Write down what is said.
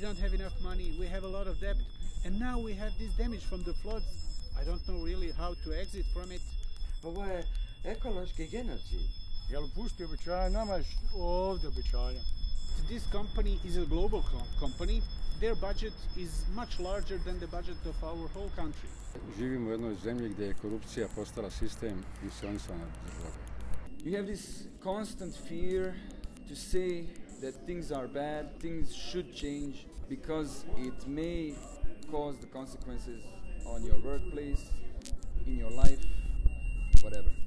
don't have enough money, we have a lot of debt, and now we have this damage from the floods. I don't know really how to exit from it. Ovo je ekološki genocid. Jel pusti obećanja, nama je ovdje obećanja. This company is a global company. Their budget is much larger than the budget of our whole country. Živimo u jednoj zemlji gdje je korupcija postala sistem i silencovana država. You have this constant fear to say that things are bad, things should change, because it may cause the consequences on your workplace, in your life, whatever.